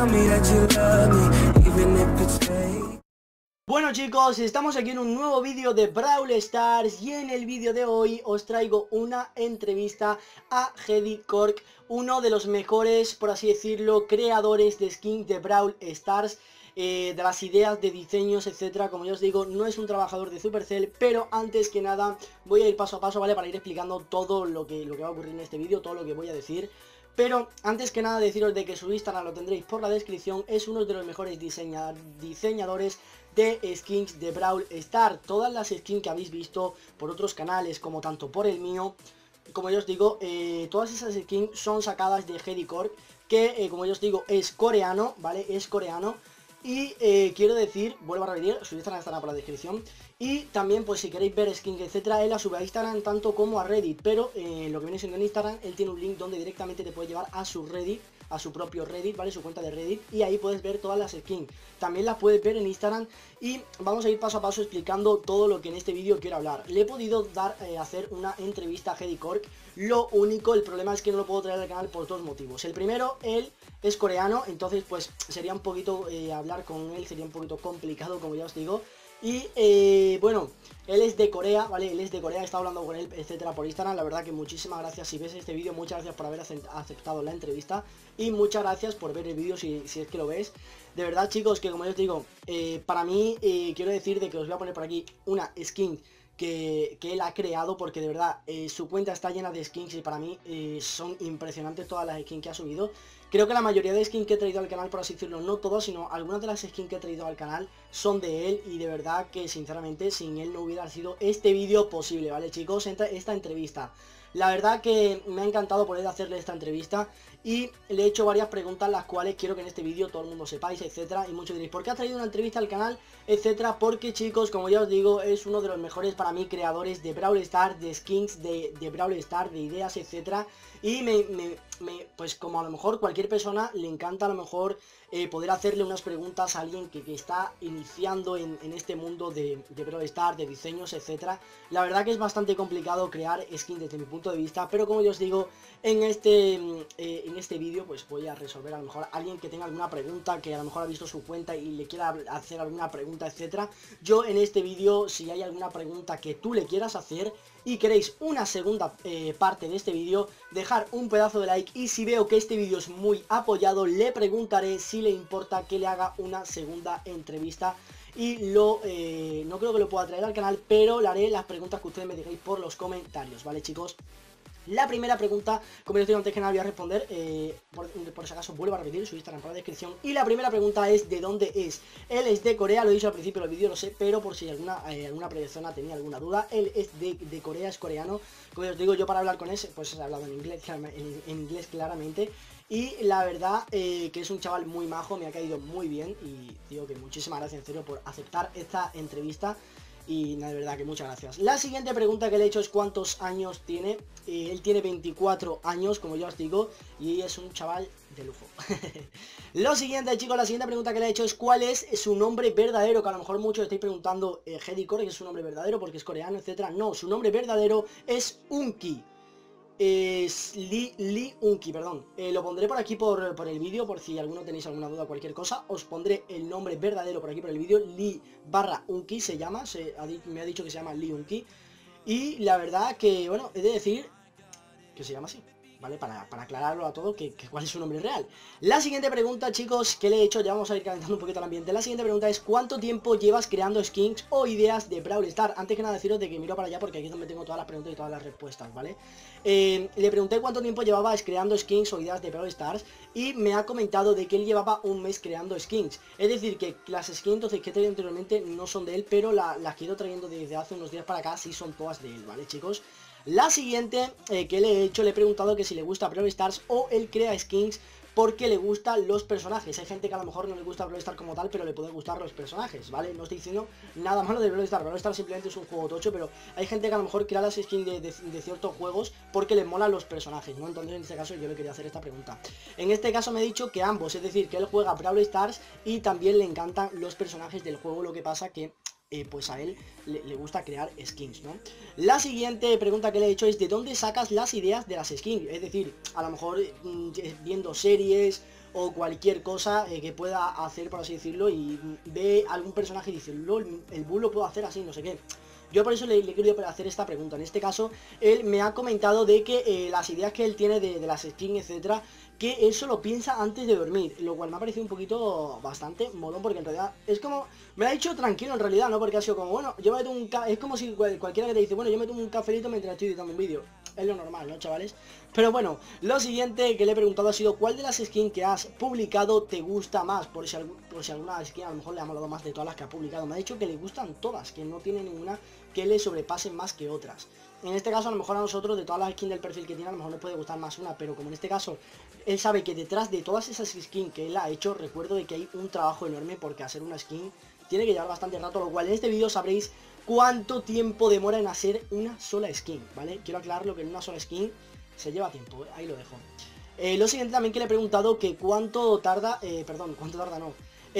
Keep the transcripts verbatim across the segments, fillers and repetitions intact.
Bueno chicos, estamos aquí en un nuevo vídeo de Brawl Stars y en el vídeo de hoy os traigo una entrevista a Hedy Cork, uno de los mejores, por así decirlo, creadores de skins de Brawl Stars, eh, de las ideas, de diseños, etcétera. Como ya os digo, no es un trabajador de Supercell, pero antes que nada voy a ir paso a paso, ¿vale? Para ir explicando todo lo que, lo que va a ocurrir en este vídeo, todo lo que voy a decir. Pero antes que nada deciros de que su Instagram lo tendréis por la descripción. Es uno de los mejores diseña diseñadores de skins de Brawl Stars. Todas las skins que habéis visto por otros canales, como tanto por el mío, como yo os digo, eh, todas esas skins son sacadas de Hedy Cork, que eh, como yo os digo es coreano, ¿vale? Es coreano. Y eh, quiero decir, vuelvo a repetir, su Instagram estará por la descripción. Y también, pues si queréis ver skins, etcétera, él la sube a Instagram tanto como a Reddit. Pero eh, lo que viene siendo en Instagram, él tiene un link donde directamente te puede llevar a su Reddit, a su propio Reddit, ¿vale? Su cuenta de Reddit. Y ahí puedes ver todas las skins. También las puedes ver en Instagram. Y vamos a ir paso a paso explicando todo lo que en este vídeo quiero hablar. Le he podido dar, eh, hacer una entrevista a Hedy Cork. Lo único, el problema es que no lo puedo traer al canal por dos motivos. El primero, él es coreano, entonces pues sería un poquito, eh, hablar con él sería un poquito complicado, como ya os digo. Y eh, bueno, él es de Corea, ¿vale? Él es de Corea, he estado hablando con él, etcétera, por Instagram. La verdad que muchísimas gracias si ves este vídeo, muchas gracias por haber aceptado la entrevista. Y muchas gracias por ver el vídeo si, si es que lo ves. De verdad chicos, que como yo os digo, eh, para mí, eh, quiero decir de que os voy a poner por aquí una skin Que, que él ha creado, porque de verdad eh, su cuenta está llena de skins y para mí eh, son impresionantes todas las skins que ha subido. Creo que la mayoría de skins que he traído al canal, por así decirlo, no todas, sino algunas de las skins que he traído al canal son de él, y de verdad que sinceramente sin él no hubiera sido este vídeo posible, ¿vale chicos? Esta, esta entrevista, la verdad que me ha encantado poder hacerle esta entrevista y le he hecho varias preguntas las cuales quiero que en este vídeo todo el mundo sepáis, etcétera. Y muchos diréis, ¿por qué ha traído una entrevista al canal? Etcétera, porque chicos, como ya os digo, es uno de los mejores para mí creadores de Brawl Stars, de skins, de, de Brawl Stars, de ideas, etcétera. Y me, me, me, pues como a lo mejor cualquier persona le encanta a lo mejor eh, poder hacerle unas preguntas a alguien que, que está iniciando en, en este mundo de, de Brawl Stars, de diseños, etcétera. La verdad que es bastante complicado crear skins desde mi punto de vista, pero como yo os digo, en este, eh, en este vídeo pues voy a resolver a lo mejor a alguien que tenga alguna pregunta, que a lo mejor ha visto su cuenta y le quiera hacer alguna pregunta, etcétera. Yo en este vídeo, si hay alguna pregunta que tú le quieras hacer y queréis una segunda eh, parte de este vídeo, dejar un pedazo de like, y si veo que este vídeo es muy apoyado, le preguntaré si le importa que le haga una segunda entrevista. Y lo, eh, no creo que lo pueda traer al canal, pero le haré las preguntas que ustedes me digáis por los comentarios, ¿vale chicos? La primera pregunta, como les digo antes que nada, voy a responder, eh, por, por si acaso vuelvo a repetir, su Instagram por la descripción. Y la primera pregunta es ¿de dónde es? Él es de Corea, lo he dicho al principio del vídeo, lo sé, pero por si alguna, eh, alguna persona tenía alguna duda, él es de, de Corea, es coreano. Como os digo, yo para hablar con él, pues he hablado en inglés, en, en inglés claramente. Y la verdad eh, que es un chaval muy majo, me ha caído muy bien. Y digo que muchísimas gracias en serio por aceptar esta entrevista. Y nada, de verdad que muchas gracias. La siguiente pregunta que le he hecho es ¿cuántos años tiene? Eh, él tiene veinticuatro años, como ya os digo, y es un chaval de lujo. Lo siguiente, chicos, la siguiente pregunta que le he hecho es ¿cuál es su nombre verdadero? Que a lo mejor muchos estáis preguntando, eh, Hedy Cork, ¿es su nombre verdadero porque es coreano, etcétera? No, su nombre verdadero es Unki. Es Lee, Lee Unki, perdón. Eh, lo pondré por aquí por, por el vídeo, por si alguno tenéis alguna duda o cualquier cosa. Os pondré el nombre verdadero por aquí por el vídeo. Lee barra Unki se llama, se ha, me ha dicho que se llama Lee Unki. Y la verdad que, bueno, he de decir que se llama así, ¿vale? Para, para aclararlo a todo, que, que cuál es su nombre real. La siguiente pregunta, chicos, que le he hecho, ya vamos a ir calentando un poquito el ambiente. La siguiente pregunta es ¿cuánto tiempo llevas creando skins o ideas de Brawl Stars? Antes que nada deciros de que miro para allá porque aquí es donde tengo todas las preguntas y todas las respuestas, ¿vale? Eh, le pregunté cuánto tiempo llevaba creando skins o ideas de Brawl Stars y me ha comentado de que él llevaba un mes creando skins. Es decir, que las skins entonces que he traído anteriormente no son de él, pero la, las que he ido trayendo desde hace unos días para acá sí son todas de él, ¿vale, chicos? La siguiente eh, que le he hecho, le he preguntado que si le gusta Brawl Stars o él crea skins porque le gustan los personajes. Hay gente que a lo mejor no le gusta Brawl Stars como tal, pero le pueden gustar los personajes, ¿vale? No estoy diciendo nada malo de Brawl Stars. Brawl Stars simplemente es un juego tocho, pero hay gente que a lo mejor crea las skins de, de, de ciertos juegos porque les molan los personajes, ¿no? Entonces en este caso yo le quería hacer esta pregunta. En este caso me he dicho que ambos, es decir, que él juega Brawl Stars y también le encantan los personajes del juego. Lo que pasa que eh, pues a él le, le gusta crear skins, ¿no? La siguiente pregunta que le he hecho es: ¿de dónde sacas las ideas de las skins? Es decir, a lo mejor mmm, viendo series o cualquier cosa eh, que pueda hacer, por así decirlo, y ve algún personaje y dice, lol, el bull lo puedo hacer así, no sé qué. Yo por eso le, le quiero hacer esta pregunta. En este caso, él me ha comentado de que eh, las ideas que él tiene de, de las skins, etcétera, que eso lo piensa antes de dormir, lo cual me ha parecido un poquito bastante molón, porque en realidad es como, me lo ha dicho tranquilo en realidad, ¿no? Porque ha sido como, bueno, yo me tomo un ca es como si cualquiera que te dice, bueno, yo me tomo un cafelito mientras estoy editando un vídeo. Es lo normal, ¿no, chavales? Pero bueno, lo siguiente que le he preguntado ha sido: ¿cuál de las skins que has publicado te gusta más? Por si, por si alguna skin a lo mejor le ha molado más de todas las que ha publicado. Me ha dicho que le gustan todas, que no tiene ninguna que le sobrepasen más que otras. En este caso, a lo mejor a nosotros, de todas las skins del perfil que tiene, a lo mejor nos puede gustar más una, pero como en este caso, él sabe que detrás de todas esas skins que él ha hecho, recuerdo de que hay un trabajo enorme, porque hacer una skin tiene que llevar bastante rato, lo cual en este vídeo sabréis cuánto tiempo demora en hacer una sola skin, ¿vale? Quiero aclararlo, que en una sola skin se lleva tiempo, ¿eh? Ahí lo dejo. Eh, lo siguiente también que le he preguntado, que cuánto tarda, eh, perdón, cuánto tarda no,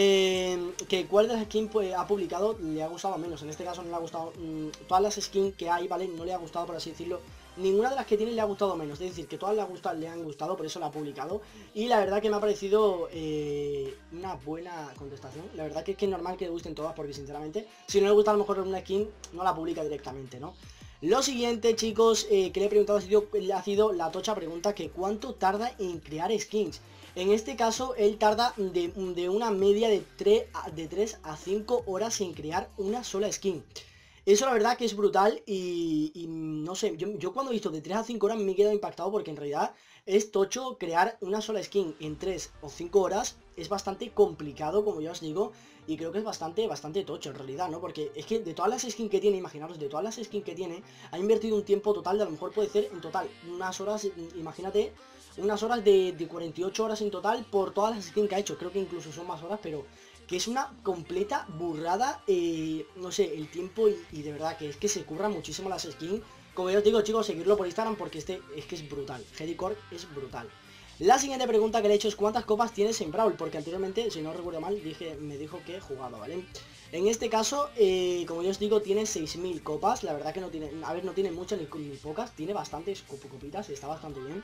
eh, que cuál de las skins pues, ha publicado le ha gustado menos. En este caso no le ha gustado, mmm, todas las skins que hay, ¿vale? No le ha gustado, por así decirlo, ninguna de las que tiene le ha gustado menos. Es decir, que todas le, ha gustado, le han gustado, por eso la ha publicado. Y la verdad que me ha parecido eh, una buena contestación. La verdad que es que es normal que le gusten todas, porque sinceramente, si no le gusta a lo mejor una skin, no la publica directamente, ¿no? Lo siguiente, chicos, eh, que le he preguntado ha sido, ha sido la tocha pregunta, que cuánto tarda en crear skins. En este caso, él tarda de, de una media de tres, de tres a cinco horas en crear una sola skin. Eso la verdad que es brutal y, y no sé, yo, yo cuando he visto de tres a cinco horas me he quedado impactado, porque en realidad es tocho crear una sola skin en tres o cinco horas. Es bastante complicado, como ya os digo, y creo que es bastante, bastante tocho en realidad, ¿no? Porque es que de todas las skins que tiene, imaginaros, de todas las skins que tiene, ha invertido un tiempo total de, a lo mejor puede ser en total unas horas, imagínate, unas horas de, de cuarenta y ocho horas en total por todas las skins que ha hecho. Creo que incluso son más horas, pero que es una completa burrada, eh, no sé, el tiempo y, y de verdad que es que se curran muchísimo las skins. Como ya os digo, chicos, seguirlo por Instagram porque este es que es brutal. Headycork es brutal. La siguiente pregunta que le he hecho es: ¿cuántas copas tienes en Brawl? Porque anteriormente, si no recuerdo mal, dije, me dijo que he jugado, ¿vale? En este caso, eh, como ya os digo, tiene seis mil copas. La verdad que no tiene, a ver, no tiene muchas ni, ni pocas, tiene bastantes copitas, está bastante bien.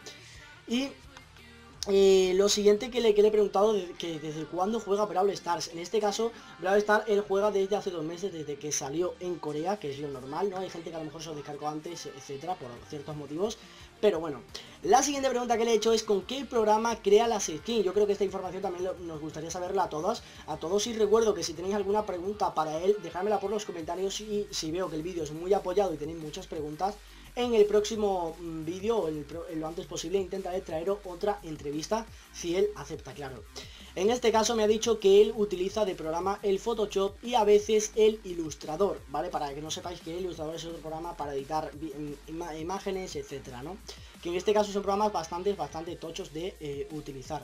Y Eh, lo siguiente que le, que le he preguntado, de, que desde cuándo juega Brawl Stars. En este caso, Brawl Stars él juega desde hace dos meses, desde que salió en Corea, que es lo normal, ¿no? Hay gente que a lo mejor se lo descargó antes, etcétera, por ciertos motivos. Pero bueno, la siguiente pregunta que le he hecho es: ¿con qué programa crea las skins? Yo creo que esta información también lo, nos gustaría saberla a todos. A todos, y recuerdo que si tenéis alguna pregunta para él, dejármela por los comentarios, y si veo que el vídeo es muy apoyado y tenéis muchas preguntas, en el próximo vídeo, o en, en lo antes posible, intentaré traer otra entrevista, si él acepta, claro. En este caso me ha dicho que él utiliza de programa el Photoshop y a veces el Illustrator, ¿vale? Para que no sepáis que el Illustrator es otro programa para editar ima imágenes, etcétera, ¿no? Que en este caso son programas bastante, bastante tochos de eh, utilizar.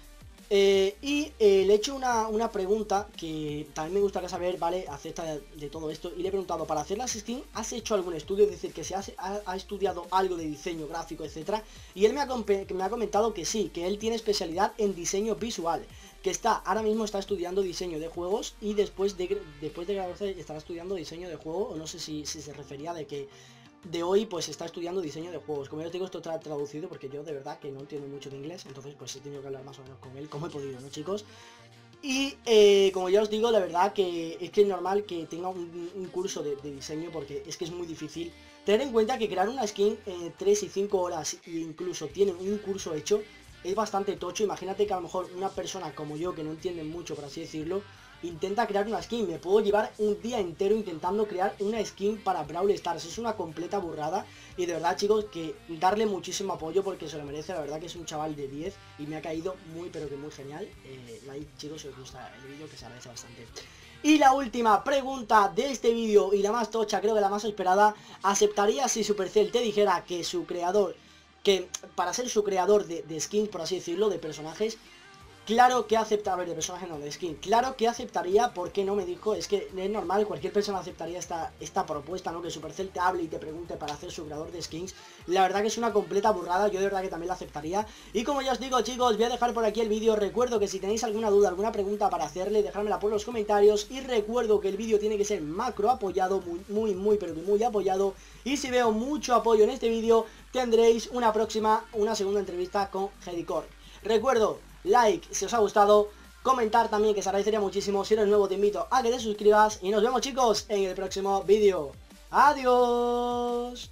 Eh, y eh, le he hecho una, una pregunta que también me gustaría saber, ¿vale? Acerca de, de todo esto. Y le he preguntado: para hacer las skins, ¿has hecho algún estudio? Es decir, que se ha, ha, ha estudiado algo de diseño gráfico, etcétera. Y él me ha, me ha comentado que sí, que él tiene especialidad en diseño visual. Que está, ahora mismo está estudiando diseño de juegos, y después de, después de graduarse estará estudiando diseño de juego. O no sé si, si se refería de que de hoy pues está estudiando diseño de juegos. Como ya os digo, esto está traducido porque yo de verdad que no entiendo mucho de inglés, entonces pues he tenido que hablar más o menos con él como he podido, ¿no, chicos? Y eh, como ya os digo, la verdad que es que es normal que tenga un, un curso de, de diseño, porque es que es muy difícil. Tener en cuenta que crear una skin en eh, tres y cinco horas, e incluso tienen un curso hecho, es bastante tocho. Imagínate que a lo mejor una persona como yo, que no entiende mucho, por así decirlo, intenta crear una skin. Me puedo llevar un día entero intentando crear una skin para Brawl Stars. Es una completa burrada. Y de verdad, chicos, que darle muchísimo apoyo porque se lo merece. La verdad que es un chaval de diez y me ha caído muy pero que muy genial. Eh, like, chicos, si os gusta el vídeo, que se agradece bastante. Y la última pregunta de este vídeo, y la más tocha, creo que la más esperada: ¿aceptarías si Supercell te dijera que su creador, que para ser su creador de, de skins, por así decirlo, de personajes, claro que acepta, a ver, de personaje no, de skin, claro que aceptaría, ¿por qué no me dijo? Es que es normal, cualquier persona aceptaría esta, esta propuesta, ¿no? Que Supercell te hable y te pregunte para hacer su creador de skins. La verdad que es una completa burrada, yo de verdad que también la aceptaría. Y como ya os digo, chicos, voy a dejar por aquí el vídeo. Recuerdo que si tenéis alguna duda, alguna pregunta para hacerle, dejármela por los comentarios. Y recuerdo que el vídeo tiene que ser macro apoyado, muy, muy, muy, pero que muy apoyado. Y si veo mucho apoyo en este vídeo, tendréis una próxima, una segunda entrevista con Hedicorp. Recuerdo, like si os ha gustado, comentar también que se agradecería muchísimo. Si eres nuevo te invito a que te suscribas y nos vemos, chicos, en el próximo vídeo. Adiós.